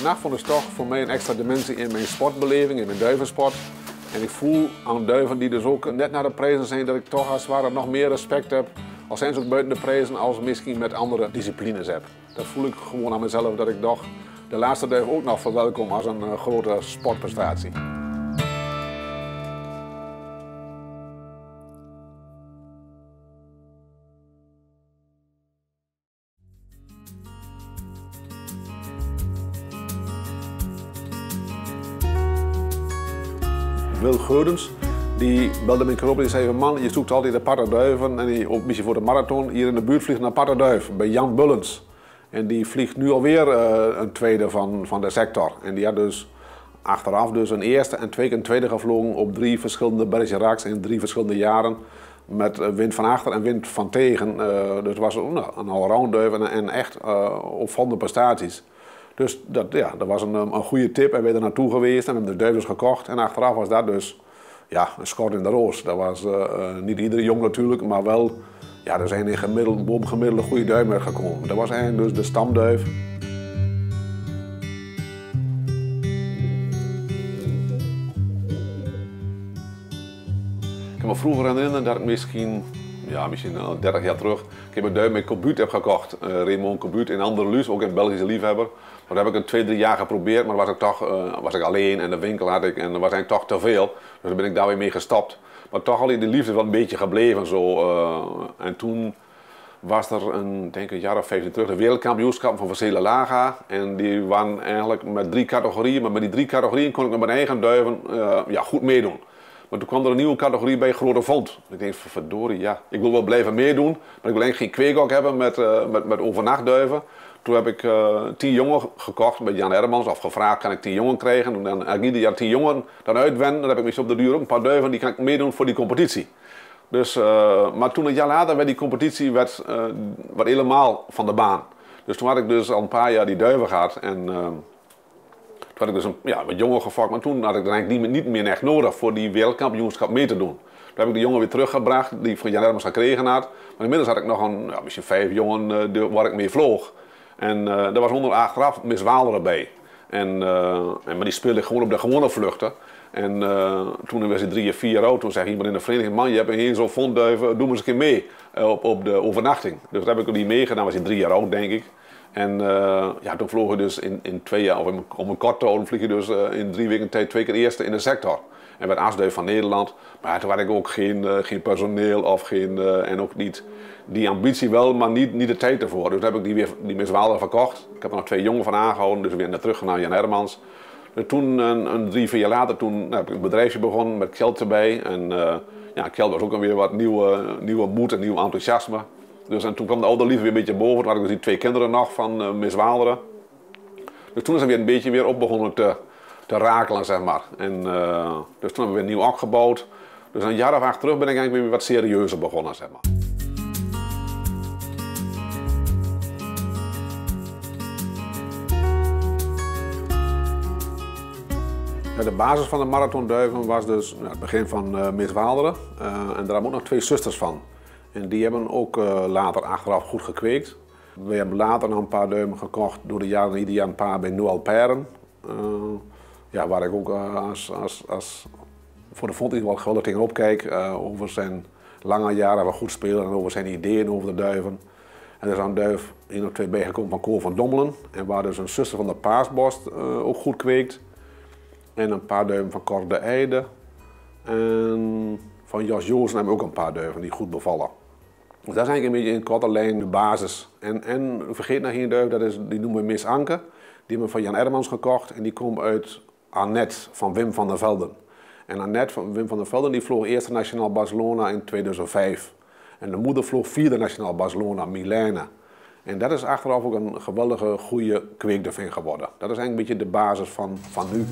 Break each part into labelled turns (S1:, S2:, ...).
S1: nachtvond is toch voor mij een extra dimensie in mijn sportbeleving, in mijn duivensport. En ik voel aan duiven die dus ook net naar de prijzen zijn, dat ik toch als het ware nog meer respect heb. Al zijn ze ook buiten de prijzen als misschien met andere disciplines heb. Dat voel ik gewoon aan mezelf, dat ik toch de laatste duif ook nog verwelkom als een grote sportprestatie. Wil Geudens, die belde me op en zei: man, je zoekt altijd de aparte duiven en die ook misschien voor de marathon hier in de buurt vliegt een aparte duif bij Jan Bullens. En die vliegt nu alweer een tweede van de sector. En die had dus achteraf dus een eerste en 2 keer een tweede gevlogen op 3 verschillende Bergeracs in 3 verschillende jaren. Met wind van achter en wind van tegen. Dus het was een allround duif en echt opvallende prestaties. Dus dat was een goede tip en we zijn er naartoe geweest en we hebben de duivens gekocht. En achteraf was dat dus een schot in de roos. Dat was niet iedere jong natuurlijk, maar wel, er zijn in bovengemiddelde goede duiven uitgekomen. Dat was eigenlijk dus de stamduif. Ik kan me vroeger herinneren dat ik misschien 30 jaar terug, ik heb een duif met Corbuut heb gekocht. Raymond Corbuut in Anderluis, ook een Belgische liefhebber. Maar dat heb ik een 2-3 jaar geprobeerd, maar was ik alleen en de winkel had ik en dat was eigenlijk toch te veel. Dus daar ben ik daar weer mee gestopt. Maar toch al in de liefde wel een beetje gebleven zo. En toen was er denk ik een jaar of 15 terug de wereldkampioenschap van Versele Laga. En die waren eigenlijk met 3 categorieën, maar met die 3 categorieën kon ik met mijn eigen duiven goed meedoen. Maar toen kwam er een nieuwe categorie bij, grote vond. Ik denk, verdorie, ik wil wel blijven meedoen, maar ik wil eigenlijk geen kweekok hebben met overnachtduiven. Toen heb ik 10 jongen gekocht bij Jan Hermans, of gevraagd, kan ik 10 jongen krijgen? En dan heb ik ieder jaar 10 jongen dan uitwennen. Dan heb ik misschien op de duur ook een paar duiven, die kan ik meedoen voor die competitie. Dus, maar toen een jaar later werd die competitie werd helemaal van de baan. Dus toen had ik dus al een paar jaar die duiven gehad. En toen had ik dus wat jongen gefokt, maar toen had ik er eigenlijk niet meer echt nodig voor die wereldkampioenschap mee te doen. Toen heb ik de jongen weer teruggebracht die ik van Jan Hermans gekregen had. Maar inmiddels had ik nog misschien 5 jongen waar ik mee vloog. En er was achteraf Miss Waal erbij. Maar die speelde ik gewoon op de gewone vluchten. En toen was hij 3 of 4 jaar oud, toen zei iemand in de vereniging: man, je hebt hier zo'n vondduiven, doe maar eens een keer mee op de overnachting. Dus daar heb ik die meegedaan, was hij 3 jaar oud denk ik. En toen vloog hij dus in 2 jaar, of om een korte toon vlieg je dus in 3 weken tijd 2 keer eerste in de sector. En werd aasduif van Nederland. Maar toen had ik ook geen personeel of en ook niet die ambitie wel, maar niet de tijd ervoor. Dus toen heb ik die Miss Waal verkocht. Ik heb er nog 2 jongen van aangehouden, dus weer naar terug naar Jan Hermans. En toen, 3, 4 jaar later, heb ik een bedrijfje begonnen met Kjeld erbij. En Kjeld was ook weer wat nieuwe moed en nieuw enthousiasme. Dus en toen kwam de oude liefde weer een beetje boven. Toen had ik dus die 2 kinderen nog van Miss Waalderen. Dus toen is het weer een beetje op begonnen te rakelen, zeg maar. En dus toen hebben we weer nieuw opgebouwd. Dus een jaar of 8 terug ben ik eigenlijk weer wat serieuzer begonnen, zeg maar. De basis van de marathonduiven was dus het begin van Miss Waalderen. En daar hebben ook nog 2 zusters van. En die hebben ook later achteraf goed gekweekt. We hebben later nog een paar duiven gekocht door de jaren, ieder jaar een paar bij Noël Peren. Waar ik ook als voor de vond wel geweldig tegenop kijk. Over zijn lange jaren, waar goed spelen en over zijn ideeën over de duiven. En er is een duif 1 of 2 bijgekomen van Cor van Dommelen. En waar dus een zuster van de Paasborst ook goed kweekt. En een paar duiven van Cor de Eide. En van Jos Joosen hebben we ook een paar duiven die goed bevallen. Dus dat is eigenlijk een beetje in korte lijn de basis. En vergeet nog geen duif, die noemen we Miss Anke. Die hebben we van Jan Hermans gekocht en die komt uit Annette van Wim van der Velden. En Annette van Wim van der Velden die vloog eerste Nationaal Barcelona in 2005. En de moeder vloog 4e Nationaal Barcelona, Milene. En dat is achteraf ook een geweldige, goede kweekduif geworden. Dat is eigenlijk een beetje de basis van nu.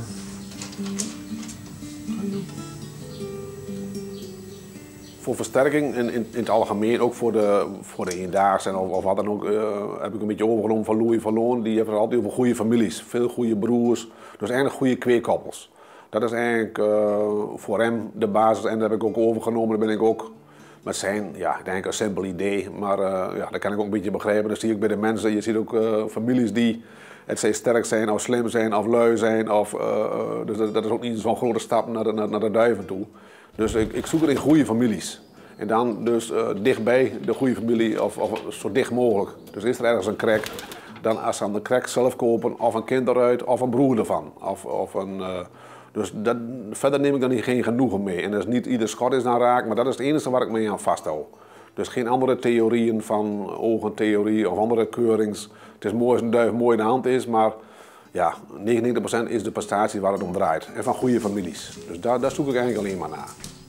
S1: Voor versterking in het algemeen, ook voor de eendaagse of wat dan ook, heb ik een beetje overgenomen van Louis van Loon. Die heeft er altijd over goede families, veel goede broers, dus eigenlijk goede kweekkoppels. Dat is eigenlijk voor hem de basis en dat heb ik ook overgenomen. Daar ben ik ook met zijn, ja, ik denk een simpel idee, maar ja, dat kan ik ook een beetje begrijpen. Dat zie je ook bij de mensen. Je ziet ook families die het zij sterk zijn of slim zijn of lui zijn. Dus dat is ook niet zo'n grote stap naar de duiven toe. Dus ik zoek het in goede families. En dan dus dichtbij de goede familie of zo dicht mogelijk. Dus is er ergens een krek, dan als ze aan de krek zelf kopen of een kind eruit of een broer ervan. Dus verder neem ik dan geen genoegen mee. En dat is niet ieder schot is dan raak, maar dat is het enige waar ik mee aan vasthoud. Dus geen andere theorieën van ogentheorie of andere keurings. Het is mooi als een duif mooi in de hand is, maar ja, 99% is de prestatie waar het om draait. En van goede families. Dus daar zoek ik eigenlijk alleen maar naar.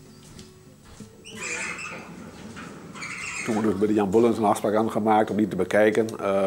S1: Toen we dus bij de Jan Bullens een afspraak hadden gemaakt om die te bekijken,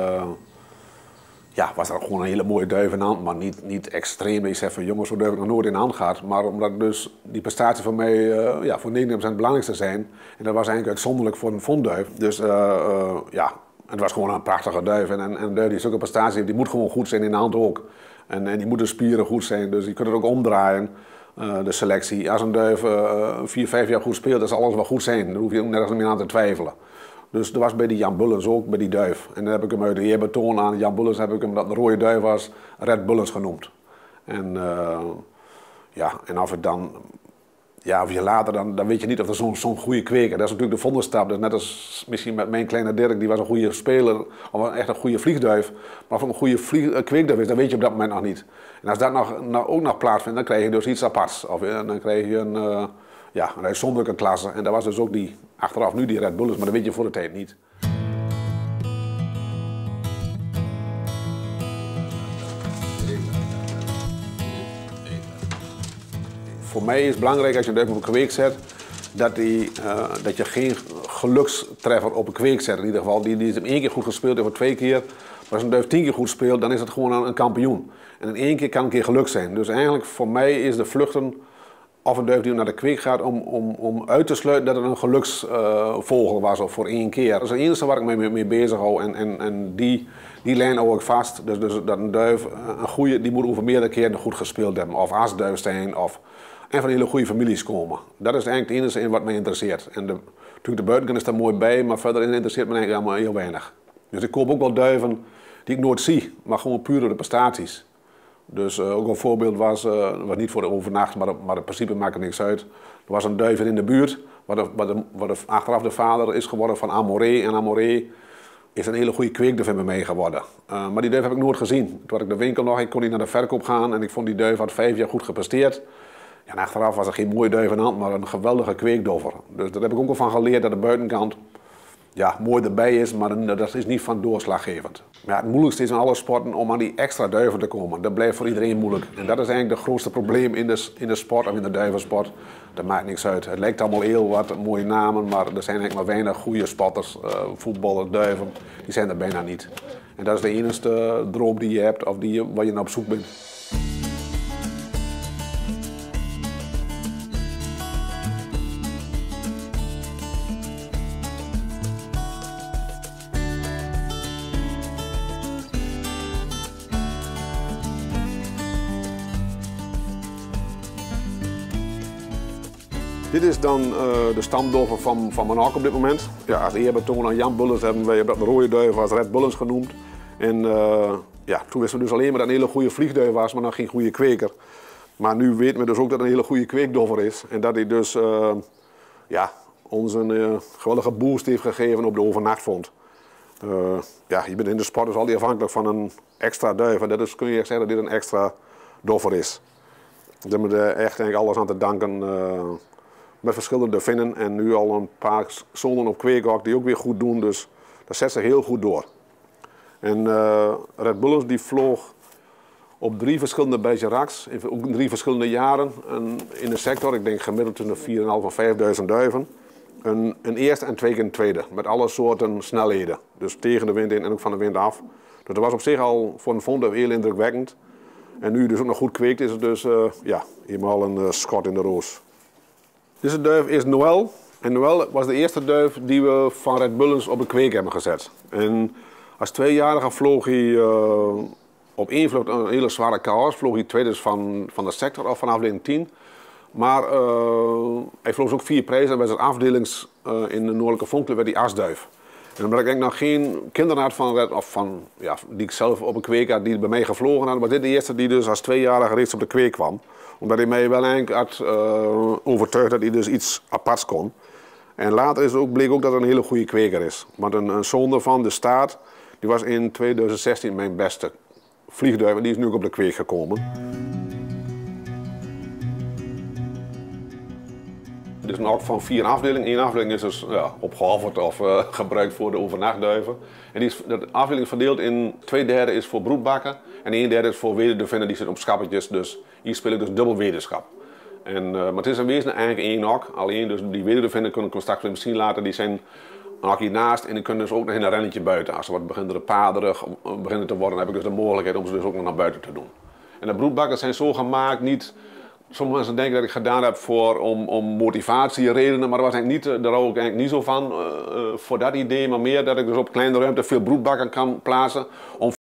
S1: ja, was er gewoon een hele mooie duif in de hand, maar niet extreem. Dat je zegt van jongens, zo duif ik nog nooit in de hand gehad. Maar omdat dus die prestatie voor mij ja, voor 99% het belangrijkste zijn. En dat was eigenlijk uitzonderlijk voor een fondduif. Dus ja, het was gewoon een prachtige duif. En een duif die zulke prestatie heeft, die moet gewoon goed zijn in de hand ook. En die moeten spieren goed zijn, dus je kunt het ook omdraaien. De selectie. Als een duif 4, 5 jaar goed speelt, dan zal alles wel goed zijn. Daar hoef je ook nergens meer aan te twijfelen. Dus dat was bij die Jan Bullens ook, bij die duif. En dan heb ik hem uit de eerbetoon aan Jan Bullens, heb ik hem, dat de rode duif was, Red Bullens genoemd. En ja, en of het dan, ja, of je later, dan weet je niet of er zo'n goede kweker. Dat is natuurlijk de volgende stap. Dus net als misschien met mijn kleine Dirk, die was een goede speler, of echt een goede vliegduif. Maar of het een goede kweekduif is, dat weet je op dat moment nog niet. En als dat ook nog plaatsvindt, dan krijg je dus iets aparts. Of dan krijg je ja, een uitzonderlijke klasse. En dat was dus ook die, achteraf nu die Red Bullens, maar dat weet je voor de tijd niet. Voor mij is het belangrijk als je een duif op een kweek zet, dat je geen gelukstreffer op een kweek zet. In ieder geval, die is hem 1 keer goed gespeeld of 2 keer. Maar als een duif 10 keer goed speelt, dan is het gewoon een kampioen. En in 1 keer kan een keer geluk zijn. Dus eigenlijk voor mij is de vluchten of een duif die naar de kweek gaat om uit te sluiten dat het een geluksvogel was of voor 1 keer. Dat is het enige waar ik mee bezig hou en die lijn hou ik vast. Dus dat een duif, een goede, die moet over meerdere keren goed gespeeld hebben. Of aasduif zijn en van hele goede families komen. Dat is eigenlijk het enige in wat mij interesseert. En natuurlijk de buitenkant is daar mooi bij, maar verder interesseert me eigenlijk allemaal heel weinig. Dus ik koop ook wel duiven die ik nooit zie, maar gewoon puur door de prestaties. Dus ook een voorbeeld was niet voor de overnacht, maar in principe maakt er niks uit. Er was een duif in de buurt, wat achteraf de vader is geworden van Amoré. En Amoré is een hele goede kweekduif bij mij geworden. Maar die duif heb ik nooit gezien. Toen had ik de winkel nog, ik kon niet naar de verkoop gaan en ik vond die duif had 5 jaar goed gepresteerd. Ja, en achteraf was er geen mooie duif in de hand, maar een geweldige kweekdoffer. Dus daar heb ik ook al van geleerd dat de buitenkant ja, mooi erbij is, maar dat is niet van doorslaggevend. Ja, het moeilijkste is in alle sporten om aan die extra duiven te komen. Dat blijft voor iedereen moeilijk. En dat is eigenlijk het grootste probleem in de sport of in de duivensport. Dat maakt niks uit. Het lijkt allemaal heel wat mooie namen, maar er zijn eigenlijk maar weinig goede spotters, voetballers, duiven. Die zijn er bijna niet. En dat is de enige droom die je hebt of waar je naar op zoek bent. Dit is dan de stamdoffer van mijn hak op dit moment. Ja, als eerbetoon aan Jan Bullens hebben wij de rode duif als Red Bullens genoemd. En ja, toen wisten we dus alleen maar dat een hele goede vliegduif was, maar nog geen goede kweker. Maar nu weten we dus ook dat het een hele goede kweekdoffer is. En dat hij dus ja, ons een geweldige boost heeft gegeven op de overnachtvond. Ja, je bent in de sport dus altijd afhankelijk van een extra duif. En dat is, kun je echt zeggen dat dit een extra doffer is. Daar hebben we echt eigenlijk alles aan te danken. Met verschillende vinnen en nu al een paar zonen op kweekhok die ook weer goed doen, dus dat zet zich heel goed door. En Red Bullens die vloog op 3 verschillende Bergeracs, ook in 3 verschillende jaren in de sector. Ik denk gemiddeld tussen 4.500 en 5.000 duiven. Een eerste en 2 keer een tweede, met alle soorten snelheden. Dus tegen de wind in en ook van de wind af. Dus dat was op zich al voor een vondduif heel indrukwekkend. En nu dus ook nog goed kweekt is het dus ja, helemaal een schot in de roos. Deze duif is Noël. En Noël was de eerste duif die we van Red Bullens op de kweek hebben gezet. En als 2-jarige vloog hij op 1 vlucht een hele zware chaos. Vloog hij tweede van de sector of van afdeling 10. Maar hij vloog ook 4 prijzen bij zijn in de Noordelijke Vonkclub werd die Asduif. En omdat ik eigenlijk nog geen kinderen had die ik zelf op een kweek had, die bij mij gevlogen hadden, was dit de eerste die dus als 2-jarige reeds op de kweek kwam. Omdat hij mij wel eigenlijk had overtuigd dat hij dus iets aparts kon. En later bleek ook dat hij een hele goede kweker is. Want een zoon ervan, de Staat, die was in 2016 mijn beste vliegduif en die is nu ook op de kweek gekomen. Het is een ook van 4 afdelingen. Eén afdeling is dus opgeofferd of gebruikt voor de overnachtduiven. En de afdeling is verdeeld in 2/3 is voor broedbakken en 1/3 is voor wederduvinnen die zitten op schappetjes. Dus hier speel ik dus dubbel wederschap. Maar het is in wezen eigenlijk één hok. Alleen dus die wederduvinnen kunnen we straks weer zien laten. Die zijn een hokje naast en die kunnen dus ook nog in een rennetje buiten. Als ze wat beginnen paarderig beginnen te worden, dan heb ik dus de mogelijkheid om ze dus ook nog naar buiten te doen. En de broedbakken zijn zo gemaakt, niet... Sommige mensen denken dat ik het gedaan heb om motivatieredenen, maar daar hou ik eigenlijk niet zo van voor dat idee. Maar meer dat ik dus op kleine ruimte veel broedbakken kan plaatsen om